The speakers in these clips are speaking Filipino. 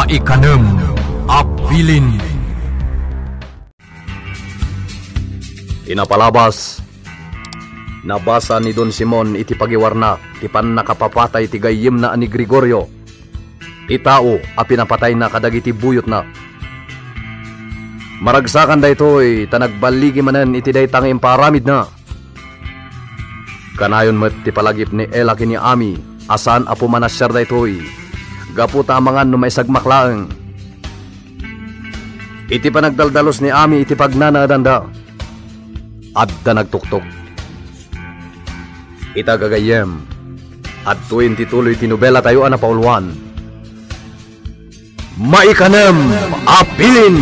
Maikanem apilin. Inapalabas. Nabasa ni Don Simon iti pagiwarna, ti pan nakapapatay ti gayem na ani Gregorio. Itao a pinapatay na kadagiti buyot na. Maragsakan daytoy tanagbaligi manen iti daytang imparamid na. Kanayon met ti palagip ni Ela kini Ami, asan apo manasyar daytoy. Gaputa amangan no may sagmaklaeng. Iti panagdaldalos ni Ami iti pagnanaadanda. Adda nagtuktok. Ita gagayem. At tuwin tituloy tinubela tayo na pauluan. Maikanem apilin.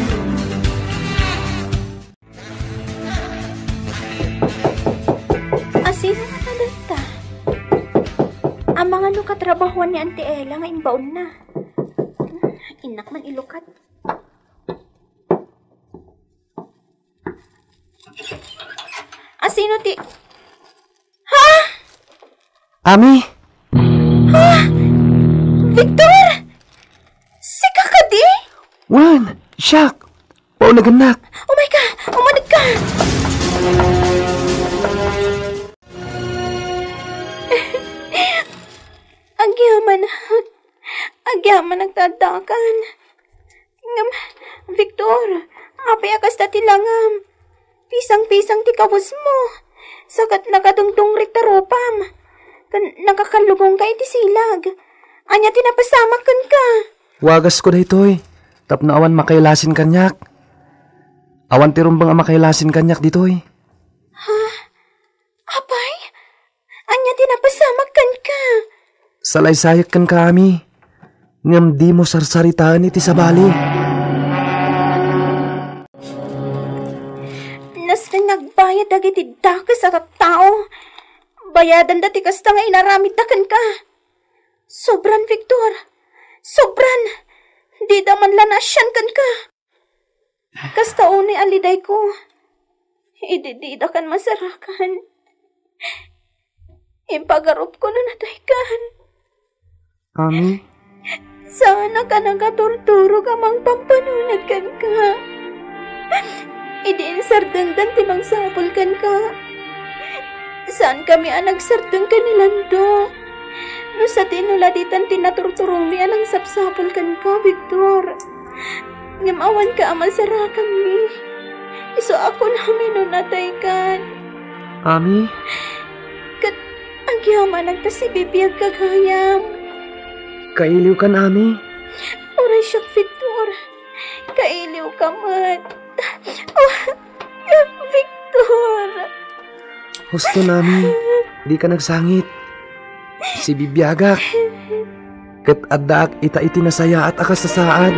Asino nga talenta? Ang mga lukatrabahuan ni Auntie Ella nga imbaon na. Inak man ilukat. Asino ti... Ha? Ami? Ha? Victor! Sika ka di? Wan! Siyak! Paunaganak! Oh my God! Umanag ka! Agyaman nagtadakan. Ngam, Victor, apay akas na tilangam. Pisang-pisang ti kawos mo. Sakat nakatungtong ritaropam. Nakakalugong ka iti silag. Anya tinapasamakan ka. Wagas ko na ito'y. Tapno awan makailasin kanyak. Awan tirumbang makailasin kanyak dito'y. Ha? Apay? Anya tinapasamakan ka. Salaysayak kan ka, Ami. Ngam di mo sarsaritaan iti sabali. Nas na nagbayad agiti dakas at tao. Bayadan dati kasta nga inaramid takan ka. Sobran, Victor. Sobran. Di daman lanasyan kan ka. Kasta unay aliday ko. Ididida kan masarakan. Impagarup ko na nataykan. Ami? Sana ka nagaturturo ka mang pampanunag kan ka. Idiinsardangdan ti mang sapol kan ka. Saan kami anagsardang ka nilando? No sa tinuladitan tinaturturong mi anang sapsapol kan ka, Victor. Ngamawan ka aman sarakan mi. Iso ako namin no nataykan. Ami? Kat agyaman nagtasibibiyag kagayam. Kailiw kan, Ami? Oray siya, Victor. Kailiw ka man. Oh, Victor. Husto nami. Di ka nagsangit. Si Bibiyagak. Kat addaak ita iti nasaya at akas sa saad.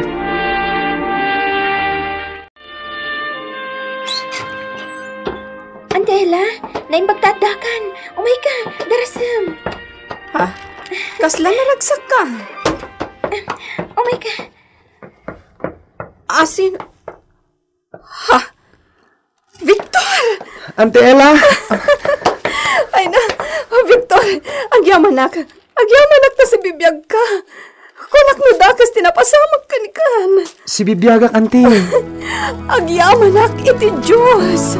Antela, naimbagtadakan. Oh my God, darasam. Ha? Kasla naragsak ka. Oh my God. Asin... Ha? Victor! Ante Ella! Ay na, Victor, agyamanak ta si bibiyag ka. Kunak no dakas tinapasamag ka ni kan. Si Bibiyagak, ante. Agyamanak iti Diyos.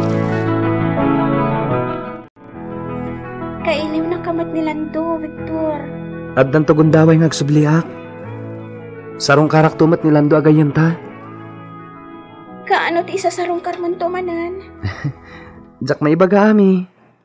Kailiw na kamat nilando, Victor. Addan to gundaway ng agsubliak. Sarong karak tumat nilando agayan ta. Kaano ti isa sarong karman to manan? Jak may ibaga, Ami.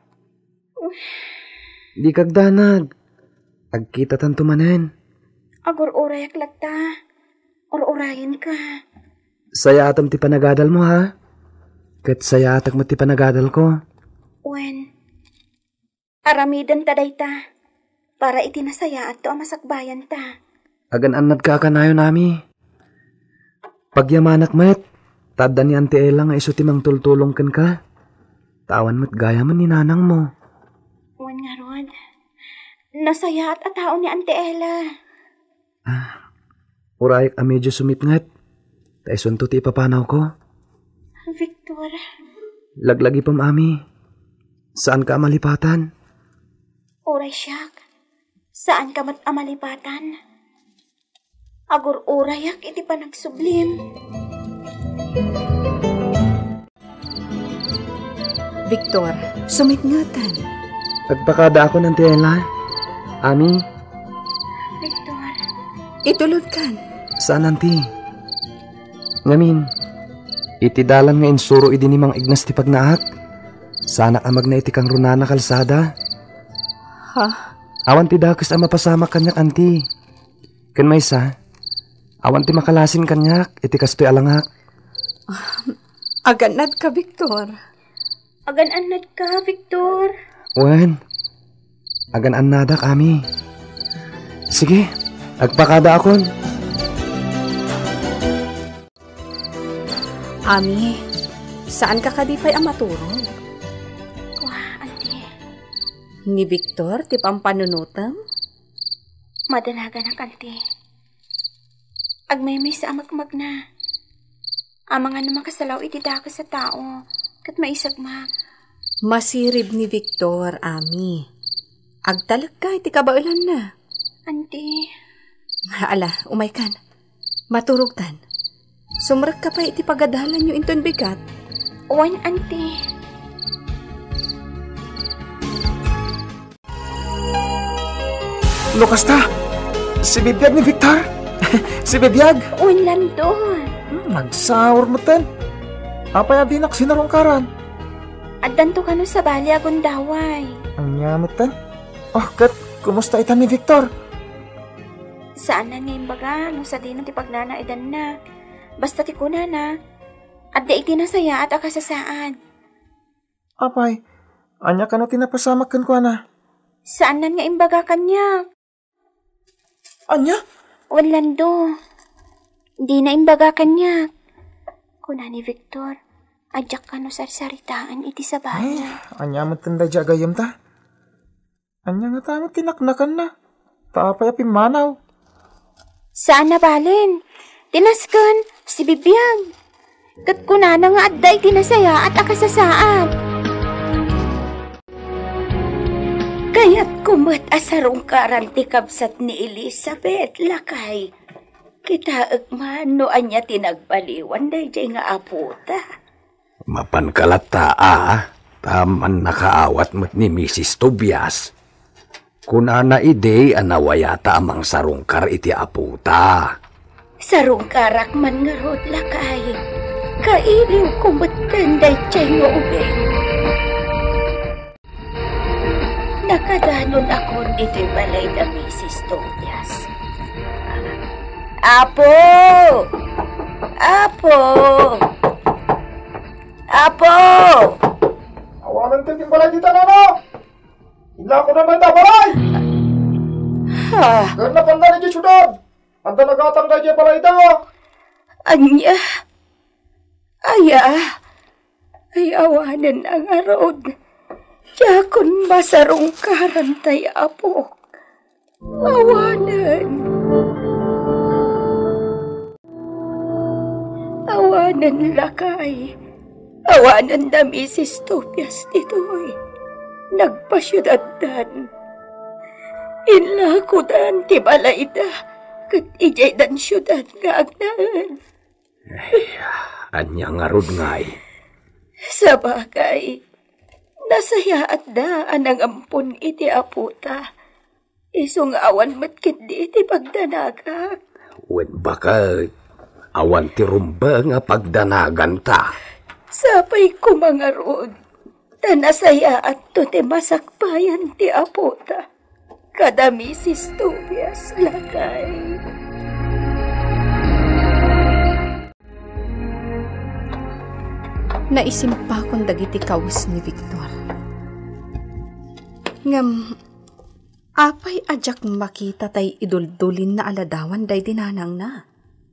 Di kagdanag. Agkita tanto manen. Agur-urayak lagta. Or-urayan ka. Saya atam ti panagadal mo, ha? Kat saya atak mo ti panagadal ko. Wen, aramidan ta dayta. Para itinasaya at to ang masakbayan ta. Agan-anad ka kanayo nami. Pagyamanak met, tada ni Ante Ella nga iso timang tultulong kan ka. Tawan mo't gaya man ni nanang mo. Wen nga Rod, nasaya at atao ni Ante Ella. Urayak a medyo sumipngat. Taison to ti ipapanaw ko. Victor. Laglagi pam, Ami. Saan ka malipatan? Oray siyak. Saan ka mat amalipatan? Agur urayak iti panagsublim. Victor, sumitngatan. Nagpakada ako ng tela. Ami, Victor, Itulod kan. saan nanti? Ngamin, iti dalan nga insuro idi ni Mang Ignas ti pagnaak. Sana amag na iti kang runana kalsada. Ha? Awan ti dakes ang mapasama kanyak, anti. Kan maysa, awan ti makalasin kanyak, iti kastoy alangak. Aganad ka, Victor. agan-anad ka, Victor. Wen, agan anada kami. Sige, agpakada akon. Ami, saan ka kadipay ang maturog? Wah, ante. Ni Victor, ti pampanunutam? Madanagan ang ante. Agmaymay sa amagmag na. Amang nga naman kasalaw iti dakas sa tao. Kat maisagma. Masirib ni Victor, Ami. Agtalag ka, iti kabailan na. Ante. Ala, umay kan. Maturog tan. Sumrag ka pa iti pagadalan nyo inton bigat. Uwan, ante. Lukas ta! Si Bibiyag ni Victor! Si Bibiyag! Uwan lando. Nagsahur mo ten. Apay adinak sinarungkaran. Addan to kano sa bali agon daway. Ang yamot ten. Oh, kat, kumusta ita ni Victor? Saan na ngayon baga, no sa dinan ti pagnanaidan na. Basta ti kuna na. At di iti nasaya at akasasaan. Apay, anya ka no tinapasamak kan ko na. Saan nan nga imbaga kanya? Anya? Walando. Di na imbaga kanya. Kuna ni Victor, adyak ka no sarsaritaan iti sa Ay, bala. anya mo tanda jagayam ta. Anya nga tama tinaknakan na. Taapay apimanaw. Saan na balin? Tinaskan, si Bibiyang. Kat kuna na nga adday tinasaya at akasasaan. Kaya't kumat asarong karanti kabsat ni Elizabeth, lakay. Kita agman no anya tinagbaliwan day jay nga aputa. Mapankalata taman nakaawat mo't ni Mrs. Tobias. Kuna na ide anawayata amang sarungkar iti aputa. Sarong karak man nga rod, lakay. Kailiw kumat kanday jay nga ubeng. Nakadanon akon ito'y balay na Mrs. Tobias. Apo! Apo! Apo! Awanan tin balay dita na no. Ila ko naman ta balay. Ha? Ganna panda ni syudad. Anta nagatang kay balay da. Anya? Aya? Ay awanan ang arod. Yakon masarong karantay apo. Awanan. Awanan lakay. Awanan da Mrs. Tobias dito'y. Nagpasyudadan. Inlakudan ti balayda. Kat ijay dan syudad nga agnaan. Anya nga rod ngay. Sa bagay, nasaya at daan ang ampun iti aputa. Isong awan matkit di iti pagdanaga. Wen baka awan ti rumba nga pagdanagan ta. Sapay ko mga rod. Ta nasaya at to ti masakbayan ti aputa. Kada Mrs. Tobias lakay. Naisimpa kong dagiti kawis ni Victor. Ngam, apay ajak makita tay iduldulin na aladawan day dinanang na.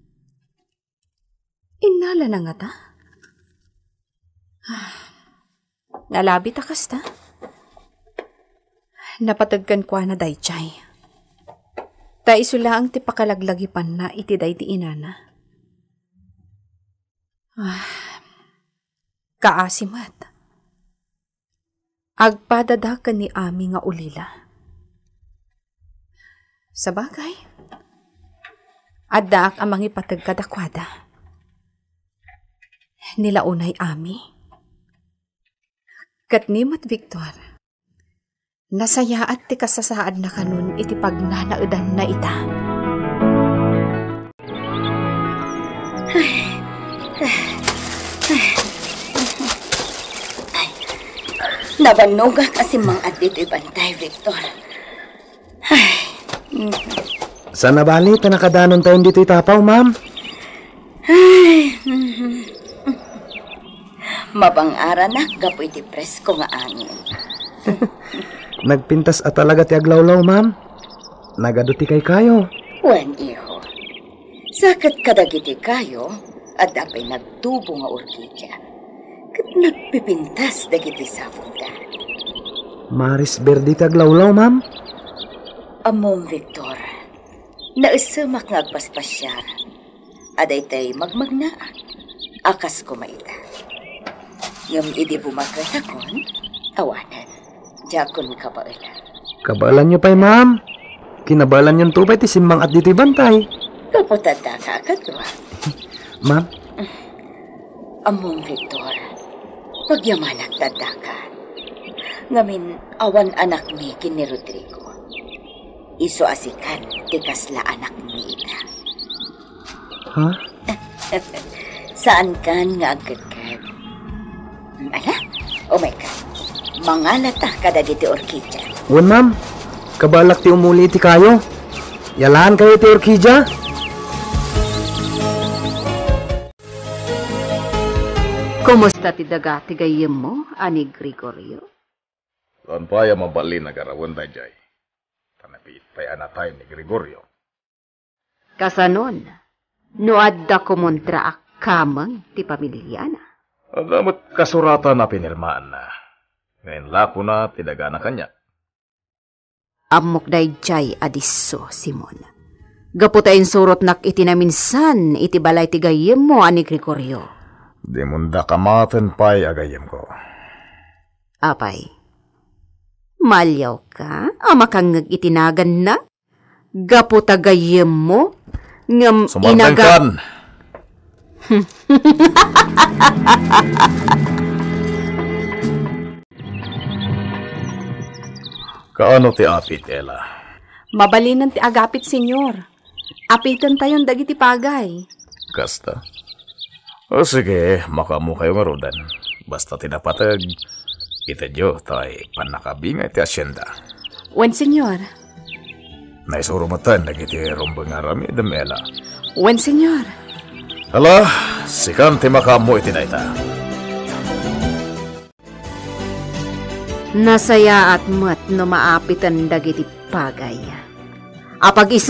Inala na nga ta? Nalabi ta kasta? Napatagkan kwa na day chay. Ta isula ang tipakalaglagipan na iti day di inana. Kaasimat. Agpadadakan ni Ami nga ulila. Sa bagay, Adda ang mga ipatag kadakwada. Nilaunay ami. Katnimot Victor. Nasaya at ti kasasaad na kanun iti pagnanaudan na ita. Nabanog kasi mga dito ibantay, Victor. Sa nabali, nakadanon tayo dito itapaw, ma'am. Mabang-ara na, gapo iti presko nga angin. Nagpintas at talaga ti aglawlaw, ma'am. Nagaduti kay kayo. Wen, iho. Sakit kadagiti kayo, at dapay nagtubo nga orkidya. Kat nagpipintas dagiti sabunda. Maris Verde ti aglawlaw, ma'am. Amom, Victor. Naisumak nga agpaspasyar. Aday tay magmagnaan. Akas ko maita. Yung idi bumagratakon, awanan. Jakon kabailan. Kabalan nyo pa'y, ma'am. Kinabalan yung tupay ti simbang at dito'y bantay. Kaputada ka akadwa. Ma'am, Among Victor, pagyamanak tada ka. Ngamin awan anak mi kin ni Rodrigo. Iso asikan tikasla anak mi ita. ha? Saan kan nga agkagkag? Ala, oh my God. Mangalata kada diti orkidya. Wan, ma'am. Kabalak ti umuli ti kayo. Yalaan kayo ti orkidya. Kumusta ti daga ti gayem mo, ani Gregorio? Saan pa yung mabali na garawan tayo jay? Tanapit tayo anatay ni Gregorio. Kasanon, no adda kumontra akamang ti pamilyana. Damat kasuratan na pinirmaan na. Ngayon lako na tidaga na kanya. Amok dayjay adiso, Simon. Gaputayin surot nak iti na minsan iti balay ti gayem mo, ani Gregorio. Di munda kamaten pa'y agayem ko. Apay, malyaw ka? Ama kang itinagan na? Gaputa gayem mo? Ngam Sumantangkan! Kaano ti apit, Ella? Mabalinan ti agapit, senyor. Apitan tayon dagiti pagay. Kasta? O sige, makamu kayo nga rodan. Basta tinapatag, itadyo tayo panakabingay ti asyenda. Wen, senyor. Naisurumatan, nagiti rumbang arami, Ella. Wen, senyor. Hala, sikan ti makamu itinaita. Nasaya at mat no maapitan dagiti pagay. Apag iso?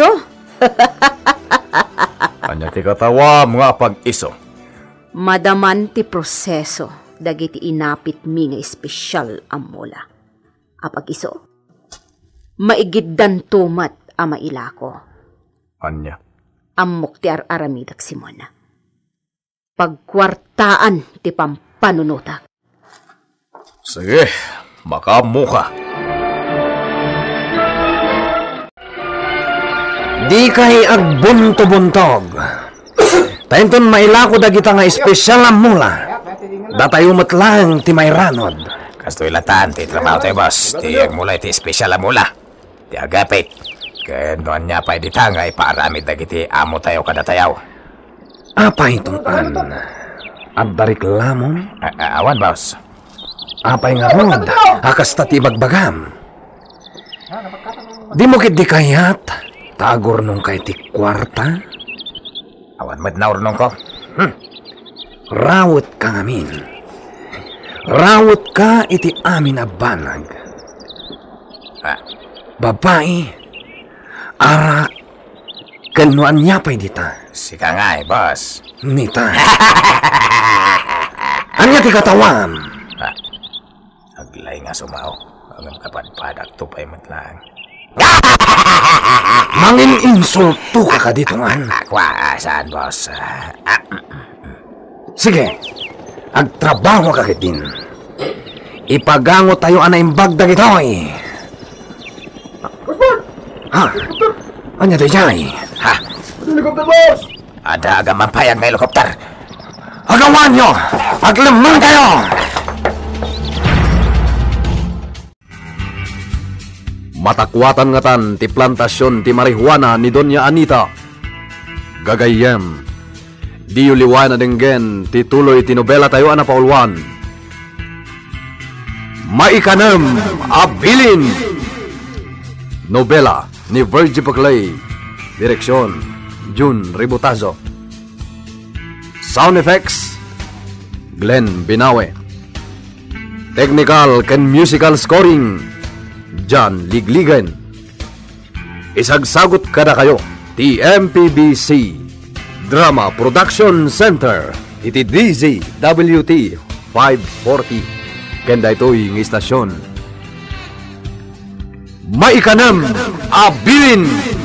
Anya ti katawa mga pag-iso. Madaman ti proseso dagiti inapit mi nga espesyal amula. Apag iso? Maigiddan tumat a mailako. Anya? Amok ti aramidak Simon. Pagkwartaan ti pampanunutak. Sige, makamu ka. Di kay agbunto-buntog. Tainton mailako dagita nga espesyal ang mula. Datayo matlang ti mayranod. Kastoy latan, ti trabaho tayo, boss. Ti agmula, ti espesyal ang mula. Ti agapit. Kaya doon niya pa ditangay, paaramid dagiti amo tayo kada tayaw. Apay itong at dariklamon. Awan, boss. Apay nga rod, akas ti bagbagam. Di mo kit di kayat, tagor nung kay ti kwarta. Awan, madnaur nung ko. Rawot ka ngamin. Rawot ka iti amin a banag. Babae, ara, kanuan niya pa'y dita. Sika nga boss. Nita. Anya ti katawan. Aglay nga sumaw. Ang kapadpadak to pa'y matlang. Mangin insulto ka dito man. Akwa, saan, boss? Sige, agtrabaho ka din. Ipagango tayo anaimbag dagitoy. Ha? Anya tayo jay? Ha? helikopter, boss! Ada agak mampayag na helikopter. Agawan nyo! Paglamang kayo! Matakwatan nga tan ti plantasyon ti marihuana ni Doña Anita. Gagayem, di uliwan na denggen ti tuloy ti nobela tayo na paulwan. Maikanam Abilin! Nobela ni Virgie Paclay. Direksyon, June Ributazo. Sound effects, Glenn Binawe. Technical and musical scoring, John Ligligan. Isagsagot kada kayo, TMPBC Drama Production Center, iti DZWT 540. Kenda ito'y ng istasyon. Maikanam Abilin!